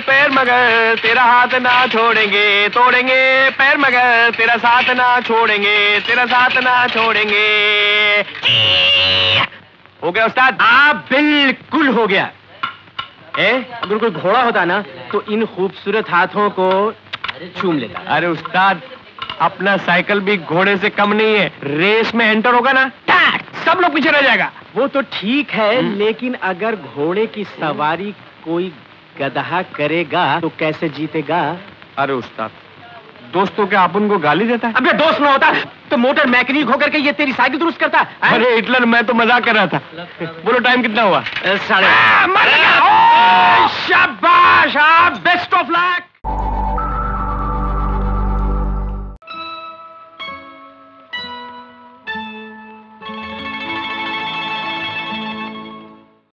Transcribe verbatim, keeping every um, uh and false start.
पैर मगर तेरा हाथ ना छोड़ेंगे, तोड़ेंगे पैर मगर तेरा साथ ना छोड़ेंगे, तेरा साथ ना छोड़ेंगे। हो गया उस्ताद? आप बिल्कुल हो गया। ए, अगर कोई घोड़ा होता ना तो इन खूबसूरत हाथों को चूम लेता। अरे उस्ताद, अपना साइकिल भी घोड़े से कम नहीं है। रेस में एंटर होगा ना, सब लोग पीछे रह जाएगा। वो तो ठीक है, लेकिन अगर घोड़े की सवारी कोई गधा करेगा तो कैसे जीतेगा? अरे उस्ताद, दोस्तों के आप उनको गाली देता है? अबे दोस्त न होता तो मोटर मैकेनिक होकर के ये तेरी साइकिल दुरुस्त करता है? अरे हिटलर, मैं तो मजाक कर रहा था। बोलो टाइम कितना हुआ? साढ़े। शाबाश, बेस्ट ऑफ लक।